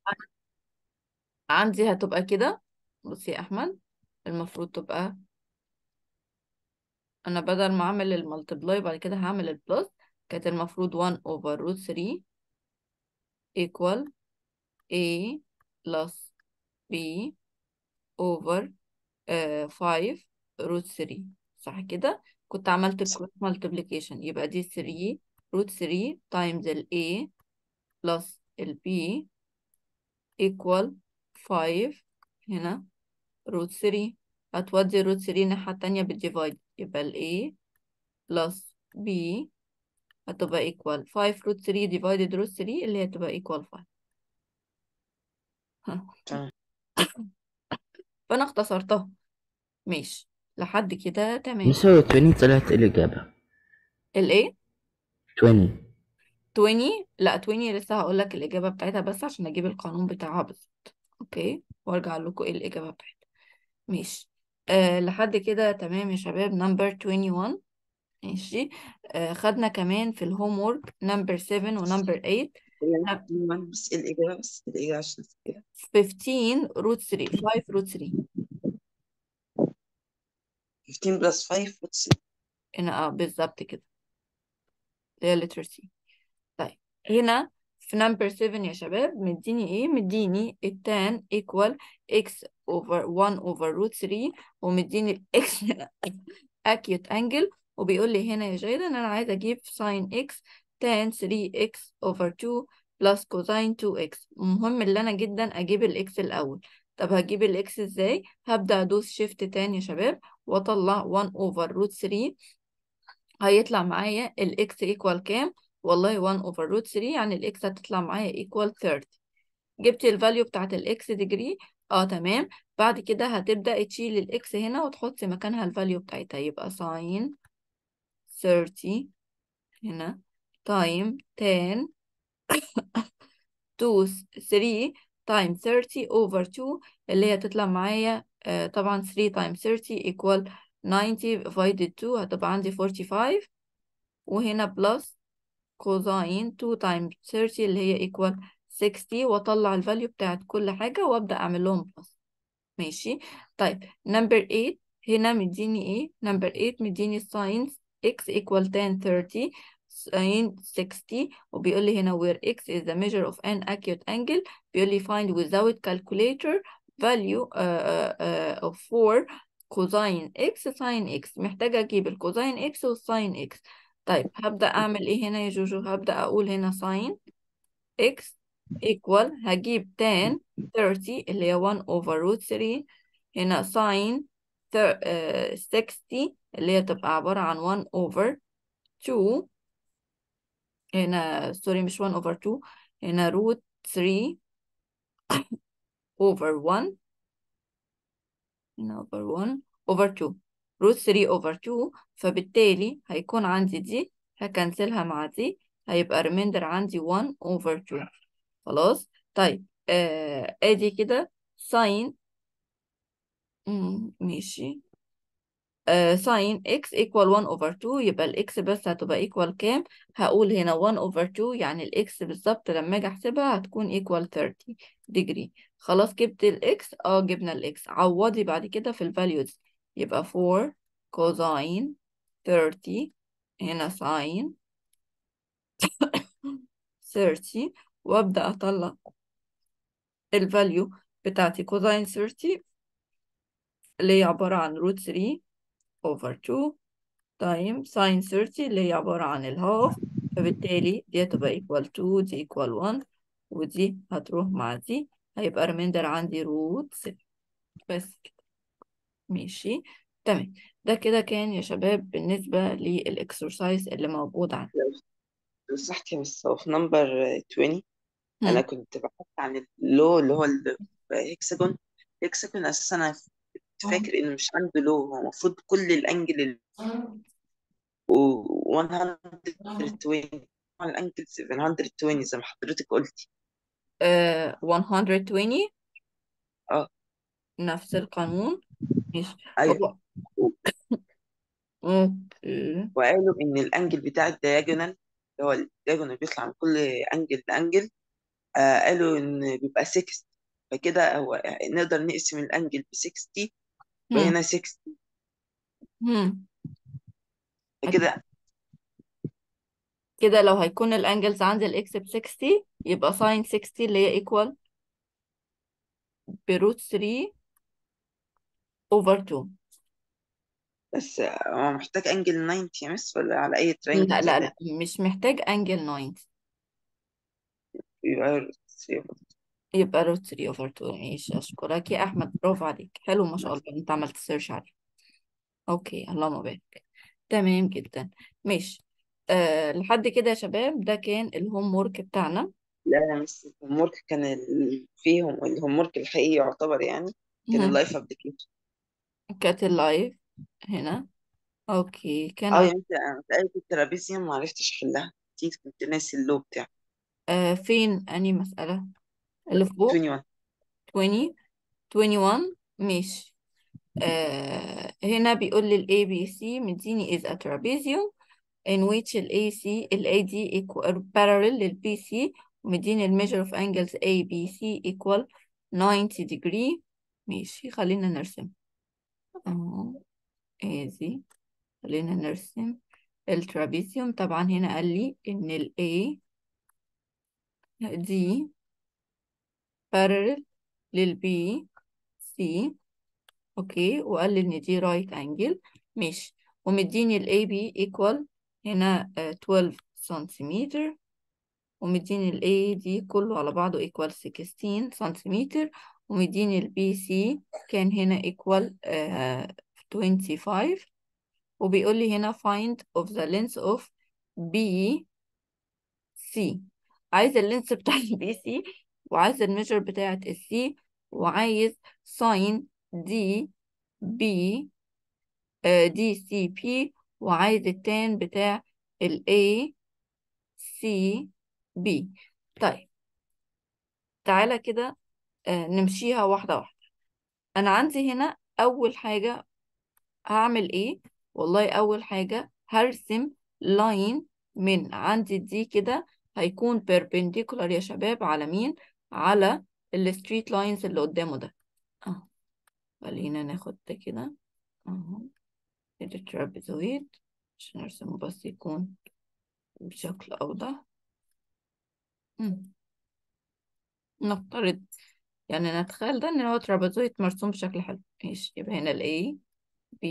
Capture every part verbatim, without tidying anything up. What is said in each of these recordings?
عندي هتبقى كده. بصي يا احمد، المفروض تبقى، انا بدل ما اعمل الملتبلاي بعد كده هعمل البلس. كانت المفروض واحد over root three equal A plus B over آه five root three. صح كده؟ كنت عملت cross multiplication، يبقى دي three root three times ال A plus ال B equal five هنا root three. هتودي root three الناحية التانية بالديفايد، يبقى ال A plus B هتبقى equal five root three divided root three اللي هي تبقى equal five. ها. تمام. فأنا اختصرتها. ماشي لحد كده تمام. مش هو عشرين طلعت الإجابة الايه؟ عشرين. عشرين؟ لا عشرين لسه هقول لك الإجابة بتاعتها بس عشان أجيب القانون بتاعها بالظبط. أوكي، وأرجع لكم إيه الإجابة بتاعتها. ماشي. آه لحد كده تمام يا شباب. نمبر واحد وعشرين. ماشي. آه خدنا كمان في الهوم وورك نمبر سبعة ونمبر تمانية. يعني بس الإجابة بس الإجابة عشان كده خمستاشر root three five root three. خمستاشر بلس خمسة وتسعين. هنا اه بالظبط كده، اللي هي letter C. طيب هنا في نمبر سبعة يا شباب مديني ايه؟ مديني التان equal x over one over root three، ومديني الاكس هنا acute angle، وبيقول لي هنا يا جيدة ان انا عايزة اجيب sin x tan three x over two plus cosine two x. مهم اللي انا جدا اجيب الاكس الاول. طب هجيب الاكس ازاي؟ هبدأ ادوس شيفت تاني يا شباب واطلع one over root three. هيطلع معايا الاكس ايكوال كام؟ والله واحد over root three، يعني الاكس هتطلع معايا ايكوال ثلاثين. جبت الفاليو بتاعت الاكس ديجري. اه تمام. بعد كده هتبدأ تشيل الاكس هنا وتحط مكانها الفاليو بتاعتها، يبقى ساين ثلاثين هنا تايم tan two three تايم ثلاثين over two اللي هي تطلع معايا آه طبعا three تايم ثلاثين equal ninety divided two هتبقى عندي forty-five، وهنا بلس كوزاين two times ثلاثين اللي هي equal sixty، واطلع الفاليو بتاعت كل حاجة وابدأ اعمل لهم بلس. ماشي. طيب نمبر تمانية هنا مديني ايه؟ نمبر تمانية مديني sin x equal tan thirty sin sixty، وبيقول لي هنا where x is the measure of an acute angle. بيقول لي find without calculator value uh, uh, of four cosine x sin x. محتاجة اجيب الكوزين x والساين x. طيب هبدأ أعمل إيه هنا يا جوجو؟ هبدأ أقول هنا sin x equal هجيب tan thirty اللي هي one over root three، هنا sin sixty اللي هي تبقى عبارة عن one over two، هنا سوري مش one over two، هنا root three over one، هنا over one over two root three over two. فبالتالي هيكون عندي دي هكنسلها مع دي، هيبقى remainder عندي one over two. خلاص. طيب آه ادي كده sin ماشي آه sin x equal one over two، يبقى الاكس بس هتبقى equal كام؟ هقول هنا one over two، يعني الاكس بالظبط لما اجي احسبها هتكون equal thirty degree. خلاص جبت الاكس. اه جبنا الاكس. عوضي بعد كده في الفاليوز، يبقى four cosine thirty هنا sin thirty، وابدأ اطلع الفاليو بتاعتي cosine thirty اللي هي عبارة عن root three over two تايم sin thirty اللي هي عبارة عن الهاف. فبالتالي دي هتبقى equal two دي equal one، ودي هتروح مع دي، هيبقى remainder عندي root three. بس كده. ماشي تمام. ده كده كان يا شباب بالنسبة للإكسرسايز اللي موجود عندي. لو سمحت يا مس، هو في نمبر عشرين أنا هم. كنت بحث عن اللو اللي هو الهكسجون. الهكسجون أساسا أنا كنت فاكر إنه مش عنده لو، هو المفروض كل الأنجل و مية وعشرين على الأنجل سبعمية وعشرين زي ما حضرتك قلتي. آه one hundred twenty اه نفس القانون. ماشي. أيوه. هو اوكي. وقالوا إن الأنجل بتاع الدياجونال اللي هو الدياجونال بيطلع من كل أنجل لأنجل آه قالوا إن بيبقى ستين، فكده هو نقدر نقسم الأنجل ب ستين، هم. وهنا ستين، هم. فكده كده لو هيكون الانجلز عندي الاكس ب ستين يبقى ساين ستين اللي هي ايكوال بروت ثلاثة اوفر اتنين. بس هو محتاج أنجل تسعين يا مس، ولا على أي لا ترينجل لا يبان؟ لا مش محتاج انجل تسعين، يبقى يبقى روت ثلاثة اوفر اتنين. ماشي، اشكرك يا احمد، برافو عليك، حلو ما شاء الله انت عملت سيرش عليه. اوكي، اللهم بارك، تمام جدا. ماشي، أه لحد كده يا شباب ده كان الهوم وورك بتاعنا. لا يا مس، الهوم كان ال... فيهم الهوم الحقيقي يعتبر يعني كان مهم. اللايف ابلكيشن. كانت اللايف هنا. اوكي، كان اه عن... يا مس، انا اتقلت الترابيزيوم ما عرفتش احلها، نسيت، كنت ناسي اللو بتاعي. أه فين اني مسألة اللي فوق؟ واحد وعشرين. عشرين واحد وعشرين. ماشي. آه هنا بيقول لي ال A B C مديني is a trapezium in which ال A C ال A D equal parallel لل B C، ومديني ال measure of angles A B C equal ninety degree. ماشي، خلينا نرسم اهو ادي، خلينا نرسم الترابيزيوم. طبعا هنا قال لي ان ال A دي parallel لل B C. اوكي، وقال لي ان دي رايت انجل. ماشي، ومديني ال A B equal هنا آه، اتناشر سنتيمتر، ومديني ال A دي كله على بعضه equal ستاشر سنتيمتر، ومديني ال B C كان هنا equal آه، خمسة وعشرين. وبيقول لي هنا find of the length of B C. عايز اللينس بتاع ال B C، وعايز الميجر بتاعة ال C، وعايز sin دي B دي سي بي، وعايز التان بتاع ال A C B. طيب تعالى كده آه، نمشيها واحدة واحدة. أنا عندي هنا أول حاجة هعمل إيه؟ والله أول حاجة هرسم لاين من عندي دي كده، هيكون perpendicular يا شباب على مين؟ على الستريت لاينز اللي قدامه ده. أهو، خلينا ناخد ده كده أهو، الترابيزويد عشان أرسمه بس يكون بشكل أوضح. مم. نفترض يعني نتخيل ده إن هو ترابيزويد مرسوم بشكل حلو. ماشي، يبقى هنا ال A B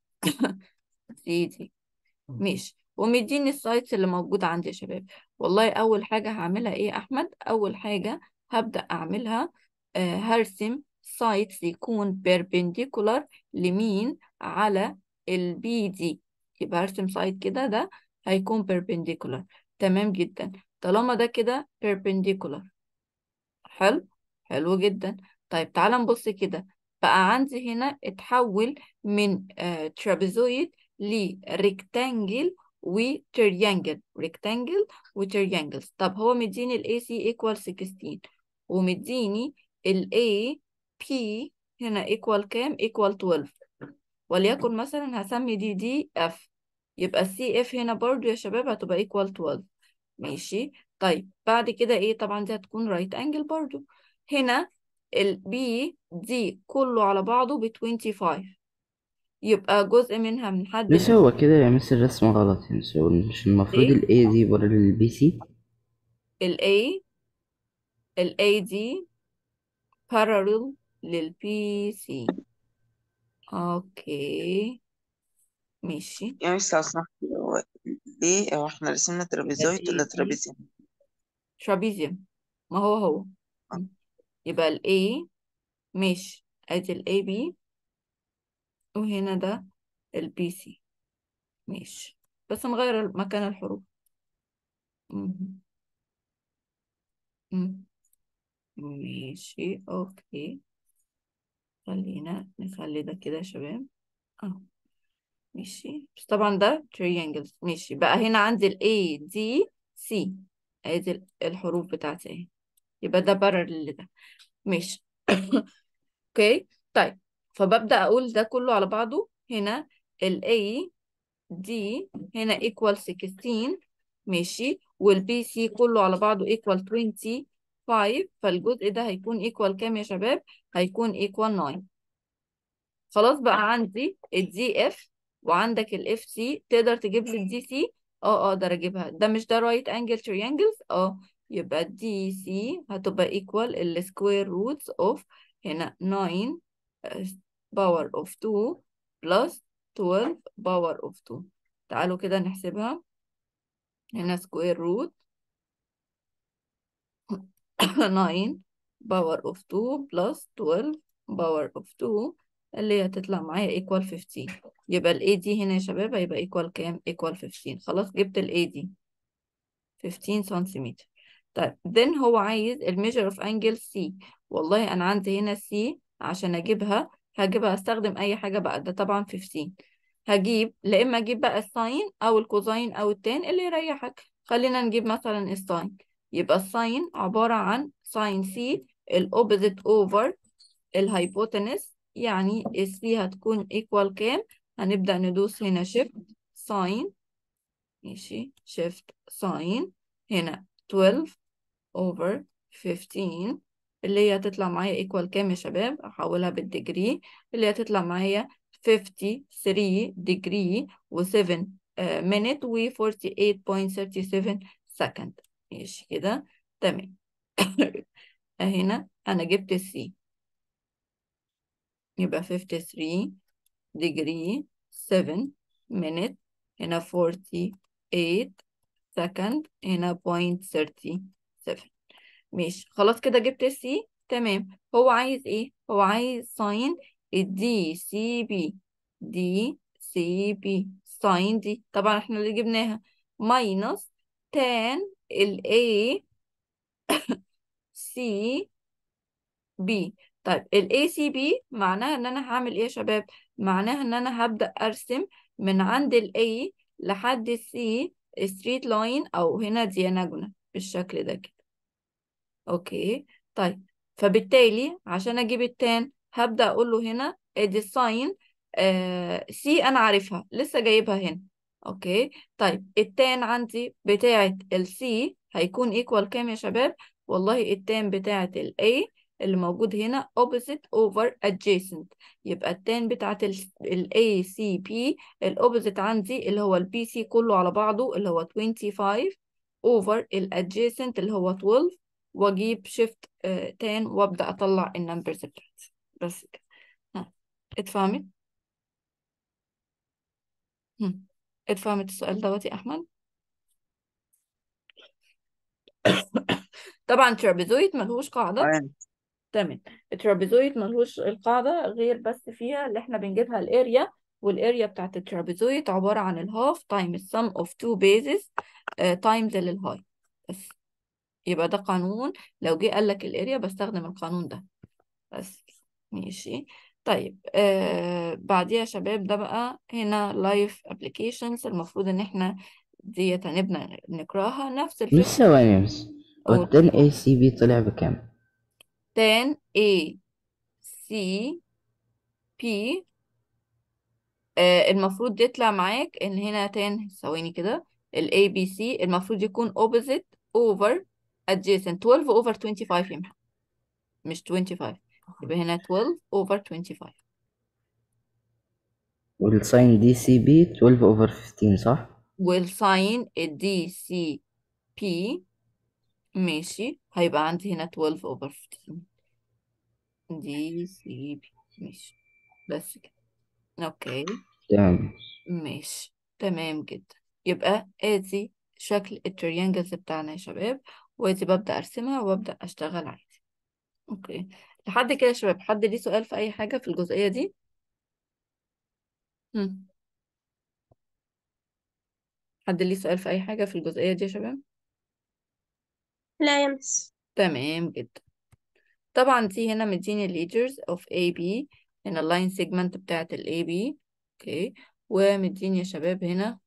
C D. ماشي، ومديني السايتس اللي موجودة عندي يا شباب. والله أول حاجة هعملها إيه يا أحمد؟ أول حاجة هبدأ أعملها آه هرسم سايتس يكون perpendicular لمين؟ على ال بي دي. يبقى هرسم سايت كده، ده هيكون perpendicular. تمام جدا، طالما ده كده perpendicular. حلو، حلو جدا. طيب تعالى نبص كده، بقى عندي هنا اتحول من آه ترابيزويد لريكتانجل وتريانجل، ريكتانجل وتريانجل. طب هو مديني ال A C equal ستاشر، ومديني ال A P هنا equal كام؟ equal اتناشر. وليكن مثلا هسمي دي دي F، يبقى السي اف هنا برضو يا شباب هتبقى equal اتناشر. ماشي، طيب بعد كده ايه؟ طبعا دي هتكون رايت انجل برضو. هنا البي دي كله على بعضه ب خمسة وعشرين، يبقى جزء منها من حد مش ال هو كده يا مس الرسم غلط يعني، سو- مش المفروض ايه ال A دي بره ال B C؟ ال A ال A دي parallel لل B C. اوكي ماشي، يعني مس لو سمحت، هو ليه هو احنا رسمنا يبقى ال ترابيزويد ولا A دي ترابيزيوم؟ ترابيزيوم، ما هو هو. آه. يبقى ال A ماشي، ادي ال A B، وهنا ده ال B C. ماشي، بس نغير مكان الحروف. مم. مم. ماشي اوكي، خلينا نخلي ده كده يا شباب. اه ماشي، بس طبعا ده triangles. ماشي، بقى هنا عندي ال A D C، ادي ال- الحروف بتاعتي اهي، يبقى ده parallel لده. ماشي اوكي. طيب فببدأ اقول ده كله على بعضه. هنا ال A D هنا equal ستاشر، ماشي، والبي سي كله على بعضه equal خمسة وعشرين. خمسة، فالجزء ده هيكون equal كام يا شباب؟ هيكون equal تسعة. خلاص بقى عندي الدي اف وعندك الاف سي. تقدر تجيب لي الدي سي؟ اه اقدر اجيبها. ده مش ده رايت انجل تريانجلز؟ اه يبقى الدي سي هتبقى ايكوال السكوير روتس اوف هنا تسعة باور اوف اتنين بلس اتناشر باور اوف اتنين. تعالوا كده نحسبها. هنا سكوير روت تسعة باور اوف اتنين بلس اتناشر باور اوف اتنين اللي هي هتطلع معايا ايكوال خمستاشر. يبقى الاي دي هنا يا شباب هيبقى ايكوال كام؟ ايكوال خمستاشر. خلاص جبت الاي دي خمستاشر سنتيمتر. طيب then هو عايز الميجر اوف انجل سي. والله انا عندي هنا سي، عشان اجيبها هجيبها استخدم اي حاجه بقى. ده طبعا خمستاشر. هجيب لا اما اجيب بقى الساين او الكوزاين او التان اللي يريحك. خلينا نجيب مثلا الساين. يبقى الساين عباره عن ساين سي الاوبوزيت اوفر الهايبوتنس. يعني السي هتكون ايكوال كام؟ هنبدأ ندوس هنا شيفت ساين. ماشي شيفت ساين. هنا اتناشر over خمستاشر اللي هي هتطلع معايا ايكوال كام يا شباب؟ احولها بالديجري اللي هي هتطلع معايا خمسة وخمسين ديجري و7 minute و forty-eight point three seven second. ماشي كده تمام. هنا انا جبت السي يبقى خمسة وخمسين degree seven minute هنا forty-eight second هنا point three seven. ماشي خلاص كده جبت السي تمام. هو عايز ايه؟ هو عايز ساين الدي سي بي. دي سي بي ساين دي طبعا احنا اللي جبناها ماينس تان الاي سي بي. طيب ال إيه سي بي معناها ان انا هعمل ايه يا شباب؟ معناها ان انا هبدأ ارسم من عند ال A لحد ال C ستريت لاين او هنا دياناجونال بالشكل ده كده. اوكي طيب فبالتالي عشان اجيب التان هبدأ اقول له هنا ادي الساين آه سي انا عارفها لسه جايبها هنا. اوكي طيب التان عندي بتاعة السي هيكون ايكوال كام يا شباب؟ والله التان بتاعة الاي اللي موجود هنا opposite over adjacent. يبقى التان بتاعة ال إيه سي بي الopposite عندي اللي هو ال بي سي كله على بعضه اللي هو twenty-five over ال adjacent اللي هو twelve. واجيب شيفت تان وابدا اطلع النمبرز بتاعتي. بس كده. ها اتفهمت؟ هم. اتفهمت السؤال دوت يا احمد؟ طبعا ترابيزويد ملهوش قاعده. تمام. تمام. الترابيزويد ملهوش القاعده غير بس فيها اللي احنا بنجيبها الاريا. والاريا بتاعت الترابيزويد عباره عن الهاف تايم السم اوف تو بيزز تايمز للهاي بس. يبقى ده قانون. لو جه قال لك الاريا بستخدم القانون ده بس. ماشي طيب آه بعديها يا شباب ده بقى هنا لايف ابلكيشنز. المفروض ان احنا ديت هنبدأ نقراها نفس مش الفكرة. ثواني يا مس، هو او التان اي سي بي طلع بكام؟ تان A C P آه المفروض يطلع معاك ان هنا تان ثواني كده ال A B C المفروض يكون opposite over adjacent twelve over twenty-five يمحى مش twenty-five. يبقى هنا twelve over twenty-five. والساين دي سي بي twelve over fifteen صح؟ والساين الدي سي بي ماشي هيبقى عندي هنا twelve over fifteen دي سي بي. ماشي بس كده. اوكي تمام. ماشي تمام جدا. يبقى ادي شكل التريانجلز بتاعنا يا شباب. وادي ببدأ ارسمها وابدأ اشتغل عادي. اوكي لحد كده يا شباب حد ليه سؤال في اي حاجة في الجزئية دي؟ هم. حد ليه سؤال في اي حاجة في الجزئية دي يا شباب؟ لا يا مس. تمام جدا. طبعا دي هنا مديني الليدرز اوف اي بي. هنا اللاين سيجمنت بتاعت الاي بي. اوكي ومديني يا شباب هنا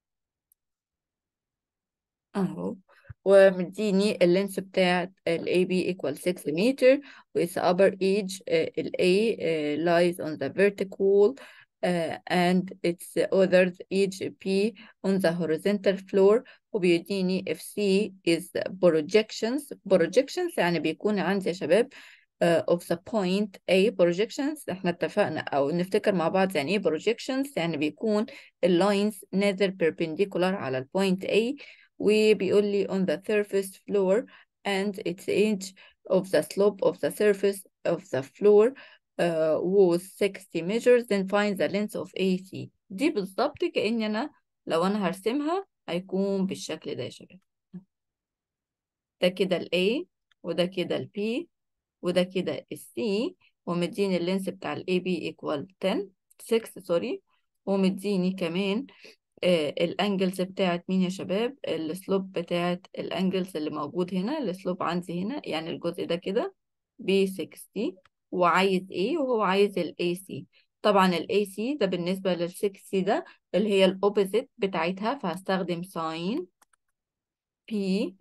اهو. ومديني اللينس بتاعت ال إيه بي equal six meter with the upper edge uh, ال A uh, lies on the vertical uh, and its other edge P on the horizontal floor وبيديني if C is projections projections يعني بيكون عندي يا شباب uh, of the point A projections. احنا اتفقنا او نفتكر مع بعض يعني ايه projections. يعني بيكون اللاينز نازل perpendicular على البوينت A وبيقول لي on the surface floor and its edge of the slope of the surface of the floor uh, was sixty measures, then find the length of A C. دي بالظبط كأني أنا لو أنا هرسمها هيكون بالشكل ده يا شباب. ده كده ال A وده كده ال B وده كده ال C ومديني اللينس بتاع ال A B equal ten six سوري ومديني كمان آه الانجلز بتاعت مين يا شباب؟ السلوب بتاعت الانجلز اللي موجود هنا. السلوب عندي هنا يعني الجزء ده كده ب ستين وعايز ايه؟ وهو عايز ال إيه سي. طبعا ال إيه سي ده بالنسبة لل ستين ده اللي هي الاوبوزيت بتاعتها فهستخدم ساين P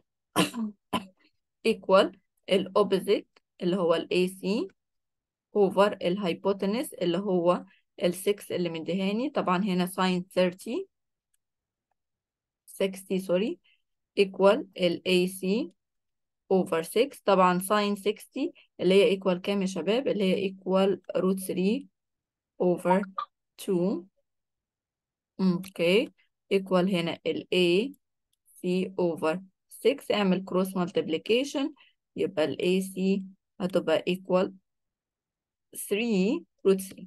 equal الاوبوزيت اللي هو ال إيه سي over الهايبوتنس اللي هو ال ستة اللي مديهاني. طبعا هنا ساين ثلاثين ستين سوري equal ال إيه سي over ستة. طبعا ساين ستين اللي هي equal كام يا شباب؟ اللي هي equal root ثلاثة over two. اوكي equal هنا ال إيه سي over ستة. اعمل cross multiplication يبقى ال إيه سي هتبقى equal ثلاثة root ثلاثة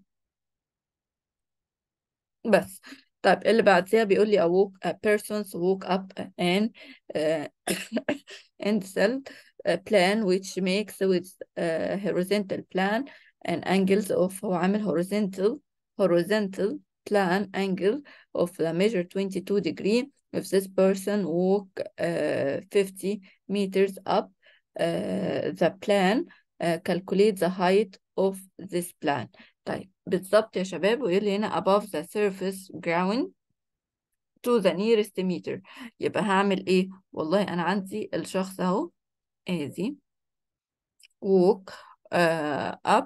بس. طيب اللي بعدها بيقول لي a walk a person's walk up and uh, and cell uh, plan which makes with uh, horizontal plan and angles of هو عامل horizontal horizontal plan angle of the measure twenty-two degree. If this person walk uh, fifty meters up uh, the plan uh, calculate the height of this plan. طيب بالظبط يا شباب ويقول لي هنا above the surface ground to the nearest meter. يبقى هعمل ايه؟ والله انا عندي الشخص اهو ادي walk uh, up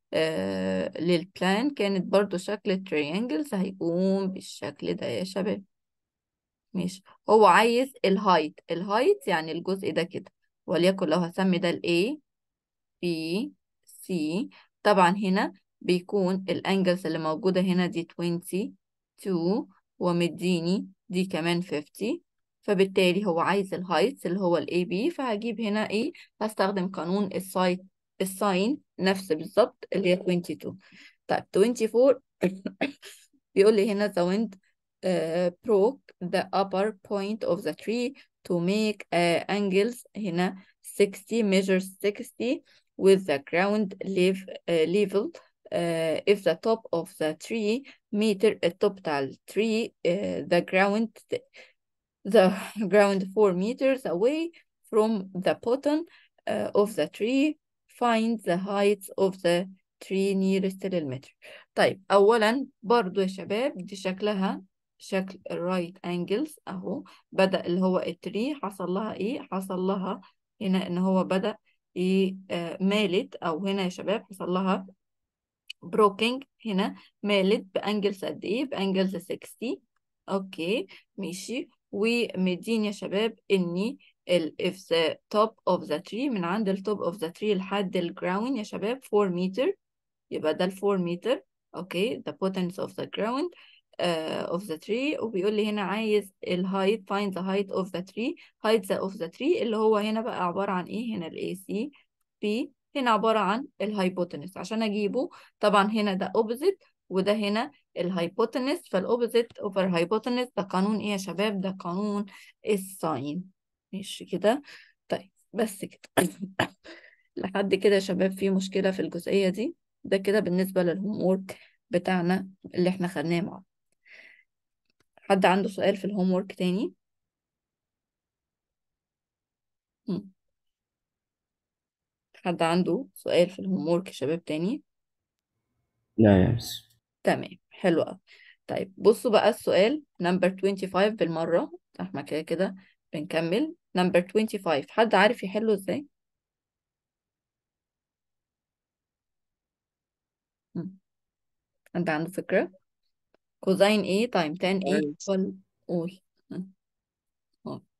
uh, للبلان كانت برضو شكل triangles هيقوم بالشكل ده يا شباب. ماشي هو عايز الهايت. الهايت يعني الجزء ده كده وليكن لو هسمي ده ال A B C. طبعا هنا بيكون الانجلز اللي موجودة هنا دي twenty-two ومديني دي كمان fifty فبالتالي هو عايز الهايتس اللي هو ال إيه بي فهجيب هنا ايه؟ هستخدم قانون السايت الساين نفس بالظبط اللي هي twenty-two. طيب twenty-four بيقول لي هنا the wind uh, broke the upper point of the tree to make uh, angles هنا sixty measures sixty with the ground level, uh, level uh, if the top of the tree meter التوب بتاع التري uh, the ground the ground four meters away from the bottom uh, of the tree find the height of the tree nearest للمتر. طيب أولا برضو يا شباب دي شكلها شكل right angles أهو بدأ اللي هو التري حصل لها إيه؟ حصل لها هنا إن هو بدأ إيه آه مالت أو هنا يا شباب حصل لها بروكينج هنا مالت بانجلز قد ايه؟ بانجلز sixty. اوكي ماشي ومدين يا شباب اني ال if the top of the tree من عند ال top of the tree لحد ال ground يا شباب four meter يبقى ده ال four meter. اوكي the potence of the ground uh, of the tree وبيقول لي هنا عايز ال height find the height of the tree height of the tree اللي هو هنا بقى عبارة عن ايه؟ هنا ال إيه سي B هنا عبارة عن الهايبوتنس. عشان اجيبه طبعا هنا ده opposite وده هنا الهايبوتنس فالاوبوزيت اوفر هايبوتنس ده قانون ايه يا شباب؟ ده قانون الساين. ماشي كده. طيب بس كده لحد كده يا شباب في مشكلة في الجزئية دي؟ ده كده بالنسبة للهوم وورك بتاعنا اللي احنا خدناه مع بعض. حد عنده سؤال في الهوم وورك تاني؟ مم. حد عنده سؤال في الهوم وورك يا شباب تاني؟ لا يا مس. تمام حلو قوي. طيب بصوا بقى السؤال نمبر خمسة وعشرين بالمرة احنا كده كده بنكمل. نمبر خمسة وعشرين حد عارف يحله ازاي؟ مم. حد عنده فكرة؟ كوزين A تايم ten A عارف. equal قول. مم. أهو.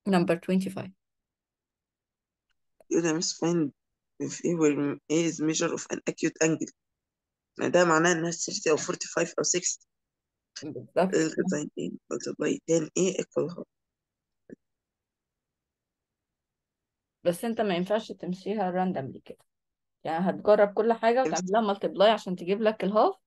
number twenty-five. يقول يا مس find if A will A is measure of an acute angle. يعني ده معناه إنها thirty أو forty-five أو sixty. بالظبط. الغزين A multiply ten A equal half. بس انت ما ينفعش تمشيها randomly كده، يعني هتجرب كل حاجة يمس- وتعمل لها multiply عشان تجيب لك الهاف،